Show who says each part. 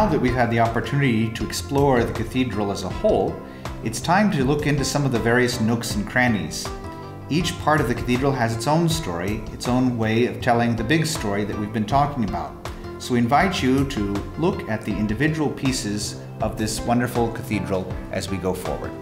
Speaker 1: that we've had the opportunity to explore the cathedral as a whole, it's time to look into some of the various nooks and crannies. Each part of the cathedral has its own story, its own way of telling the big story that we've been talking about. So we invite you to look at the individual pieces of this wonderful cathedral as we go forward.